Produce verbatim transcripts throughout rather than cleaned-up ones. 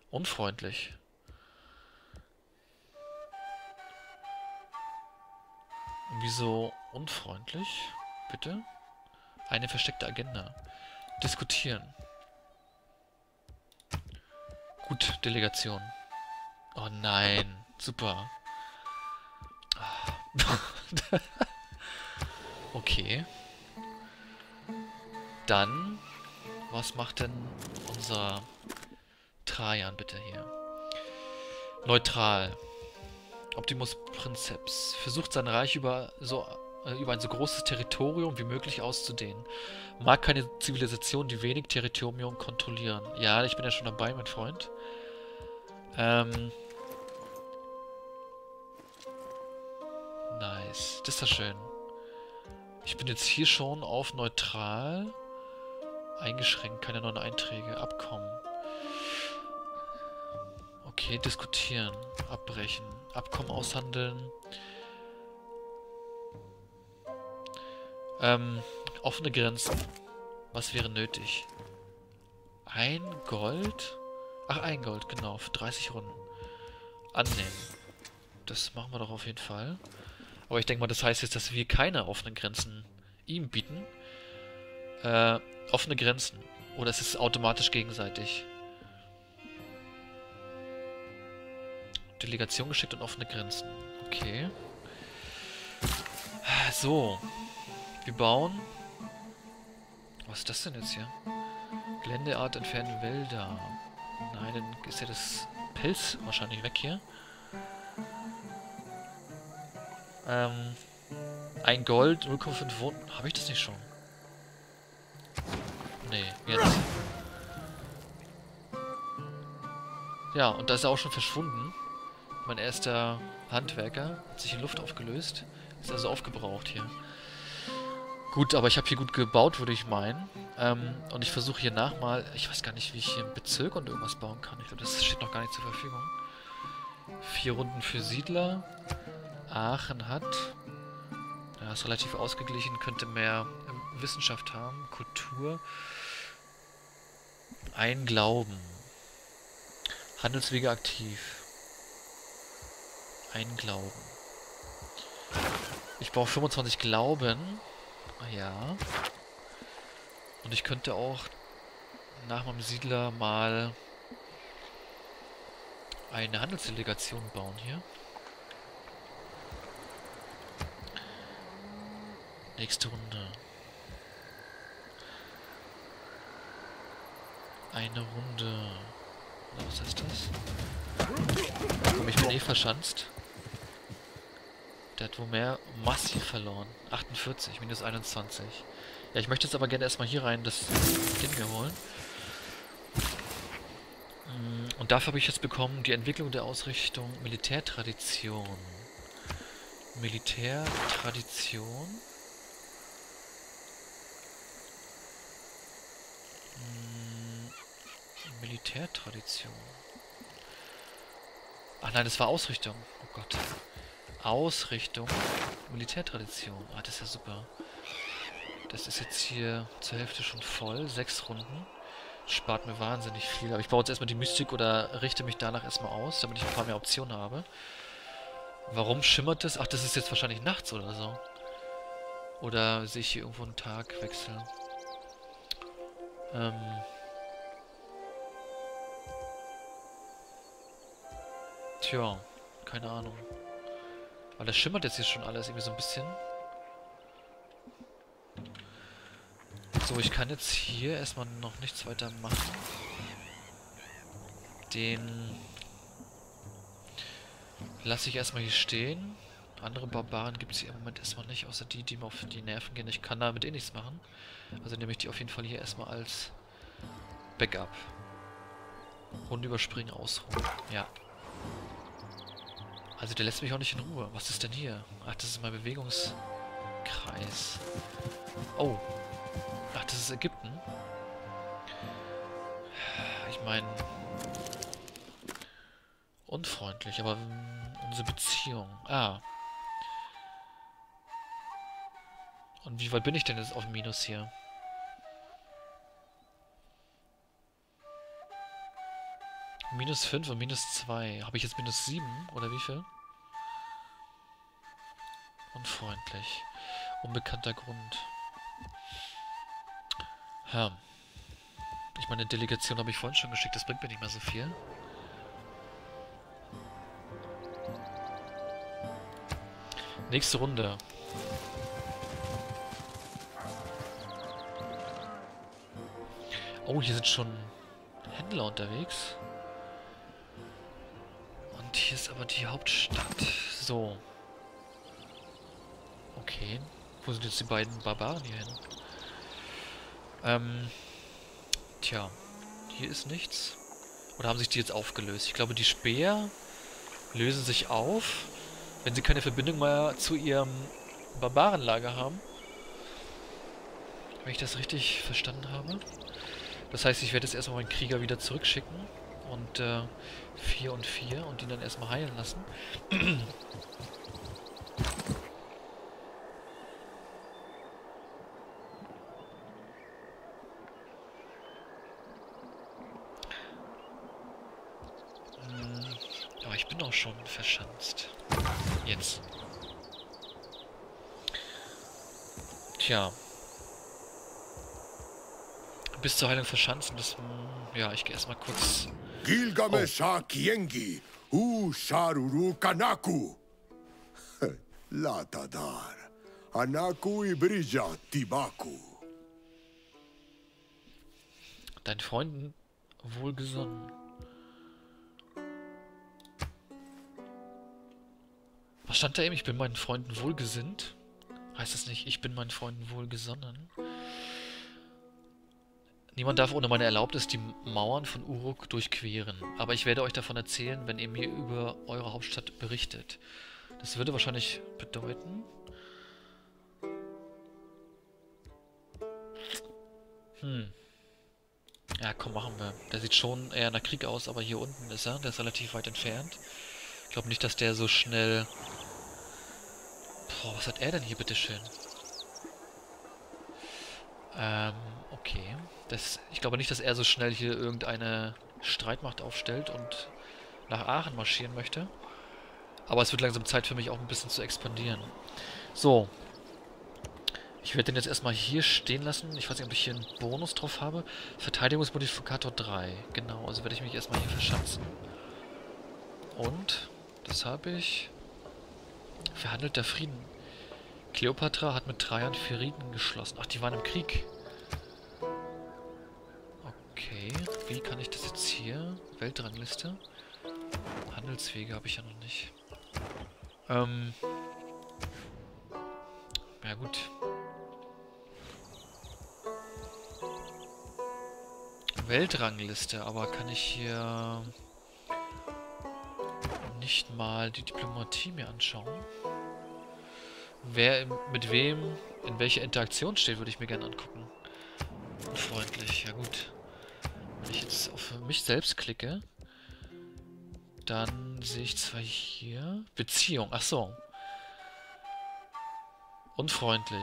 Unfreundlich. Wieso unfreundlich? Bitte? Eine versteckte Agenda. Diskutieren. Gut, Delegation. Oh nein. Super. Okay. Dann, was macht denn unser Trajan bitte hier? Neutral. Optimus Princeps versucht sein Reich über, so, äh, über ein so großes Territorium wie möglich auszudehnen. Mag keine Zivilisation, die wenig Territorium kontrollieren. Ja, ich bin ja schon dabei, mein Freund. Ähm. Nice. Das ist ja schön. Ich bin jetzt hier schon auf neutral. Eingeschränkt, keine neuen Einträge. Abkommen. Okay, diskutieren. Abbrechen. Abkommen aushandeln. Ähm, offene Grenzen. Was wäre nötig? Ein Gold? Ach, ein Gold, genau. Für dreißig Runden. Annehmen. Das machen wir doch auf jeden Fall. Aber ich denke mal, das heißt jetzt, dass wir keine offenen Grenzen ihm bieten. Äh, offene Grenzen. Oder ist es automatisch gegenseitig? Delegation geschickt und offene Grenzen. Okay. So. Wir bauen. Was ist das denn jetzt hier? Geländeart entfernen Wälder. Nein, dann ist ja das Pelz wahrscheinlich weg hier. Ähm. Ein Gold, null Komma fünf Wunden. Habe ich das nicht schon? Nee, jetzt. Ja, und da ist er auch schon verschwunden. Mein erster Handwerker hat sich in Luft aufgelöst. Ist also aufgebraucht hier. Gut, aber ich habe hier gut gebaut, würde ich meinen. Ähm, und ich versuche hier nach mal... Ich weiß gar nicht, wie ich hier einen Bezirk und irgendwas bauen kann. Ich glaube, das steht noch gar nicht zur Verfügung. Vier Runden für Siedler. Aachen hat... Ja, ist relativ ausgeglichen, könnte mehr ähm, Wissenschaft haben. Kultur. Ein Glauben. Handelswege aktiv. Ein Glauben. Ich brauche fünfundzwanzig Glauben. Ah ja. Und ich könnte auch nach meinem Siedler mal eine Handelsdelegation bauen hier. Nächste Runde. Eine Runde. Na, was heißt das? Komm, ich bin eh verschanzt. Der hat wohl mehr massiv verloren. achtundvierzig, minus einundzwanzig. Ja, ich möchte jetzt aber gerne erstmal hier rein das Ding mir holen. Und dafür habe ich jetzt bekommen die Entwicklung der Ausrichtung Militärtradition. Militärtradition. Hm, Militärtradition. Ach nein, das war Ausrichtung. Oh Gott. Ausrichtung Militärtradition. Ah, das ist ja super. Das ist jetzt hier zur Hälfte schon voll. Sechs Runden. Spart mir wahnsinnig viel. Aber ich baue jetzt erstmal die Mystik oder richte mich danach erstmal aus, damit ich ein paar mehr Optionen habe. Warum schimmert das? Ach, das ist jetzt wahrscheinlich nachts oder so. Oder sehe ich hier irgendwo einen Tagwechsel? Ähm... Tja, keine Ahnung. Weil das schimmert jetzt hier schon alles irgendwie so ein bisschen. So, ich kann jetzt hier erstmal noch nichts weiter machen. Den lasse ich erstmal hier stehen. Andere Barbaren gibt es hier im Moment erstmal nicht, außer die, die mir auf die Nerven gehen. Ich kann damit eh nichts machen. Also nehme ich die auf jeden Fall hier erstmal als Backup. Runde überspringen, ausruhen. Ja. Also der lässt mich auch nicht in Ruhe. Was ist denn hier? Ach, das ist mein Bewegungskreis. Oh. Ach, das ist Ägypten. Ich meine... Unfreundlich, aber mh, unsere Beziehung. Ah. Und wie weit bin ich denn jetzt auf dem Minus hier? Minus fünf und minus zwei. Habe ich jetzt minus sieben? Oder wie viel? Unfreundlich. Unbekannter Grund. Ja. Ich meine, Delegation habe ich vorhin schon geschickt. Das bringt mir nicht mehr so viel. Nächste Runde. Oh, hier sind schon Händler unterwegs. Und hier ist aber die Hauptstadt. So. Okay. Wo sind jetzt die beiden Barbaren hier hin? Ähm. Tja. Hier ist nichts. Oder haben sich die jetzt aufgelöst? Ich glaube, die Speer lösen sich auf, wenn sie keine Verbindung mehr zu ihrem Barbarenlager haben. Wenn ich das richtig verstanden habe. Das heißt, ich werde jetzt erstmal meinen Krieger wieder zurückschicken. Und äh, vier und vier und ihn dann erstmal heilen lassen. hm, aber ich bin auch schon verschanzt. Jetzt. Tja. Bis zur Heilung verschanzen, das... Ja, ich gehe erstmal kurz... Gilgamesh oh. Kiengi, U Sharuru Kanaku. Latadar. Anaku Ibrija Tibaku. Deinen Freunden wohlgesonnen. Was stand da eben? Ich bin meinen Freunden wohlgesinnt. Heißt das nicht, ich bin meinen Freunden wohlgesonnen? Niemand darf ohne meine Erlaubnis die Mauern von Uruk durchqueren. Aber ich werde euch davon erzählen, wenn ihr mir über eure Hauptstadt berichtet. Das würde wahrscheinlich bedeuten... Hm. Ja, komm, machen wir. Der sieht schon eher nach Krieg aus, aber hier unten ist er. Der ist relativ weit entfernt. Ich glaube nicht, dass der so schnell... Boah, was hat er denn hier, bitteschön? Ähm, okay. Das, ich glaube nicht, dass er so schnell hier irgendeine Streitmacht aufstellt und nach Aachen marschieren möchte. Aber es wird langsam Zeit für mich auch ein bisschen zu expandieren. So. Ich werde den jetzt erstmal hier stehen lassen. Ich weiß nicht, ob ich hier einen Bonus drauf habe. Verteidigungsmodifikator drei. Genau, also werde ich mich erstmal hier verschanzen. Und, das habe ich... Verhandelter Frieden. Kleopatra hat mit Trajan Frieden geschlossen. Ach, die waren im Krieg. Okay, wie kann ich das jetzt hier? Weltrangliste. Handelswege habe ich ja noch nicht. Ähm. Ja gut. Weltrangliste, aber kann ich hier nicht mal die Diplomatie mir anschauen? Wer mit wem in welcher Interaktion steht, würde ich mir gerne angucken. Unfreundlich, ja gut. Wenn ich jetzt auf mich selbst klicke, dann sehe ich zwar hier... Beziehung, ach so. Unfreundlich.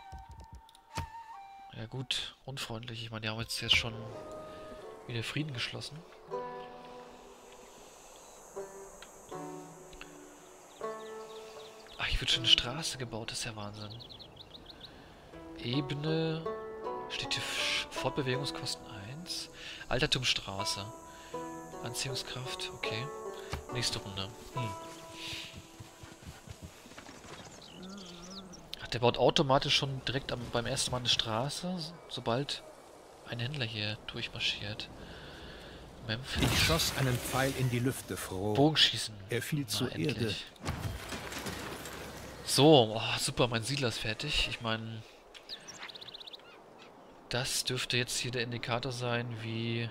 Ja gut, unfreundlich. Ich meine, die haben jetzt, jetzt schon wieder Frieden geschlossen. Ach, hier wird schon eine Straße gebaut, das ist ja Wahnsinn. Ebene... Steht hier Fortbewegungskosten eins. Altertumsstraße. Anziehungskraft, okay. Nächste Runde. Hm. Ach, der baut automatisch schon direkt am, beim ersten Mal eine Straße, sobald ein Händler hier durchmarschiert. Memphis. Ich schoss einen Pfeil in die Lüfte, froh. Bogenschießen. Er fiel Na, zur endlich. Erde. So, oh, super, mein Siedler ist fertig. Ich meine... Das dürfte jetzt hier der Indikator sein, wie...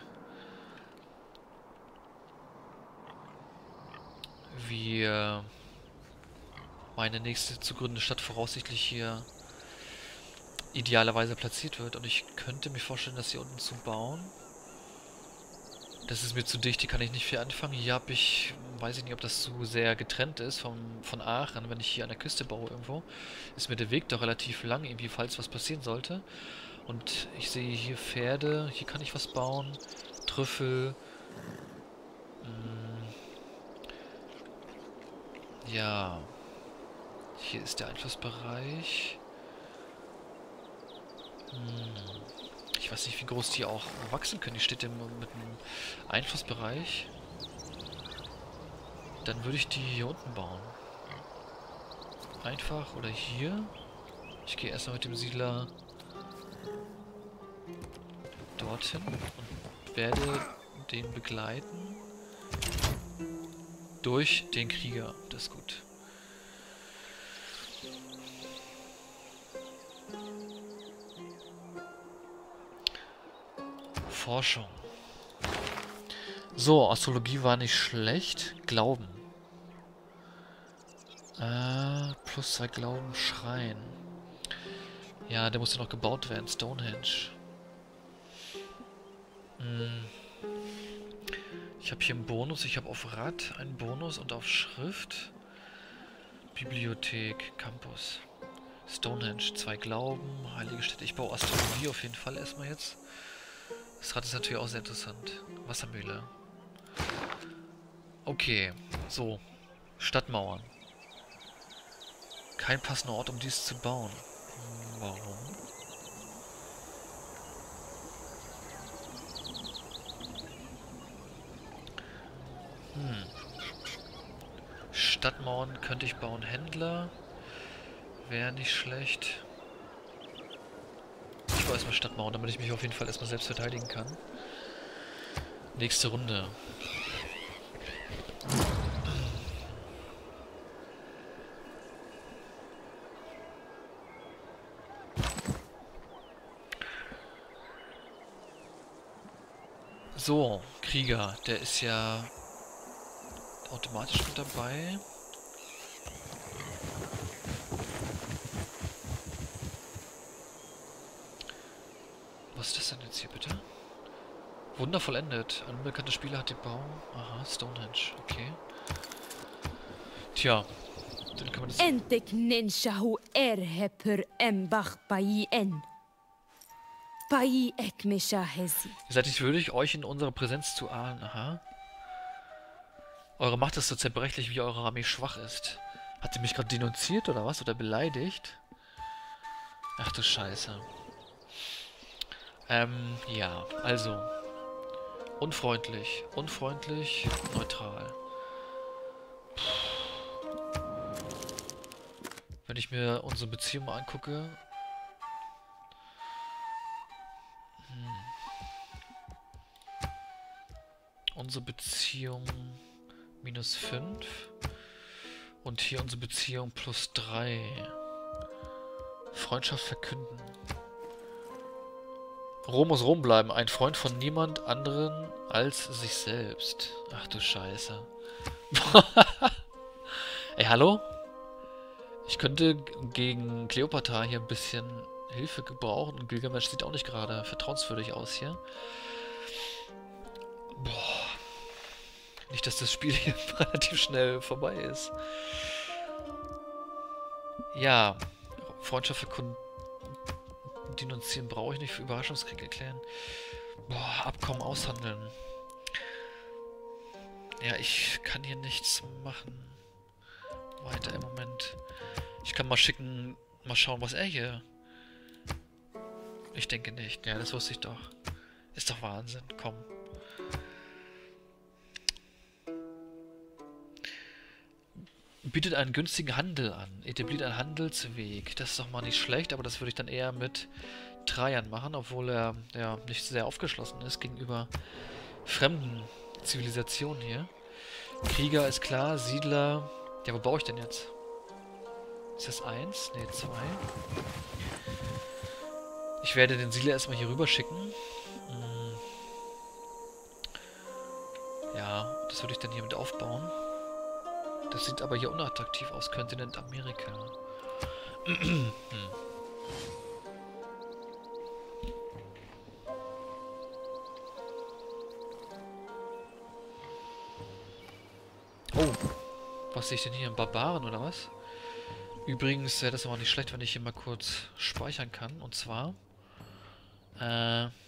Wie... Äh, meine nächste zu gründende Stadt voraussichtlich hier idealerweise platziert wird. Und ich könnte mir vorstellen, das hier unten zu bauen. Das ist mir zu dicht, hier kann ich nicht viel anfangen. Hier habe ich... Weiß ich nicht, ob das zu sehr getrennt ist vom, von Aachen, wenn ich hier an der Küste baue irgendwo. Ist mir der Weg doch relativ lang, irgendwie, falls was passieren sollte. Und ich sehe hier Pferde, hier kann ich was bauen. Trüffel. Ja. Hier ist der Einflussbereich. Hm. Ich weiß nicht, wie groß die auch wachsen können. Die steht im, mit einem Einflussbereich. Dann würde ich die hier unten bauen. Einfach oder hier. Ich gehe erstmal mit dem Siedler dorthin und werde den begleiten durch den Krieger. Das ist gut. Forschung. So, Astrologie war nicht schlecht. Glauben. Äh, plus zwei Glauben, Schrein. Ja, der muss ja noch gebaut werden. Stonehenge. Hm. Ich habe hier einen Bonus. Ich habe auf Rad einen Bonus und auf Schrift. Bibliothek, Campus. Stonehenge, zwei Glauben, heilige Städte. Ich baue Astrologie auf jeden Fall erstmal jetzt. Das Rad ist natürlich auch sehr interessant. Wassermühle. Okay, so. Stadtmauern. Kein passender Ort, um dies zu bauen. Warum? Hm. Stadtmauern könnte ich bauen. Händler. Wäre nicht schlecht. Ich baue erstmal Stadtmauern, damit ich mich auf jeden Fall erstmal selbst verteidigen kann. Nächste Runde. So, Krieger, der ist ja automatisch mit dabei. Was ist das denn jetzt hier bitte? Wunder vollendet. Ein unbekannter Spieler hat den Baum. Aha, Stonehenge, okay. Tja, dann kann man das... Entek nenshahu erhe per embach bai en. Bai ekmisha hesi. Ihr seid nicht würdig, euch in unserer Präsenz zu ahnen. Aha. Eure Macht ist so zerbrechlich, wie eure Armee schwach ist. Hat sie mich gerade denunziert oder was? Oder beleidigt? Ach du Scheiße. Ähm, ja, also. Unfreundlich, unfreundlich, neutral. Puh. Wenn ich mir unsere Beziehung mal angucke. Hm. Unsere Beziehung minus fünf. Und hier unsere Beziehung plus drei. Freundschaft verkünden. Rom muss Rom bleiben. Ein Freund von niemand anderen als sich selbst. Ach du Scheiße. Ey, hallo? Ich könnte gegen Kleopatra hier ein bisschen Hilfe gebrauchen. Und Gilgamesch sieht auch nicht gerade vertrauenswürdig aus hier. Boah. Nicht, dass das Spiel hier relativ schnell vorbei ist. Ja. Freundschaft verkunden. Denunzieren brauche ich nicht, für Überraschungskrieg erklären. Boah, Abkommen aushandeln. Ja, ich kann hier nichts machen. Weiter im Moment. Ich kann mal schicken, mal schauen, was er hier... Ich denke nicht. Ja, das wusste ich doch. Ist doch Wahnsinn. Komm. Bietet einen günstigen Handel an. Etabliert einen Handelsweg. Das ist doch mal nicht schlecht, aber das würde ich dann eher mit Trajan machen, obwohl er ja nicht sehr aufgeschlossen ist gegenüber fremden Zivilisationen hier. Krieger ist klar, Siedler... Ja, wo baue ich denn jetzt? Ist das eins? Ne, zwei. Ich werde den Siedler erstmal hier rüber schicken. Hm. Ja, das würde ich dann hier mit aufbauen. Das sieht aber hier unattraktiv aus, Kontinent Amerika. hm. Oh, was sehe ich denn hier? Ein Barbaren oder was? Übrigens wäre das aber nicht schlecht, wenn ich hier mal kurz speichern kann. Und zwar... Äh...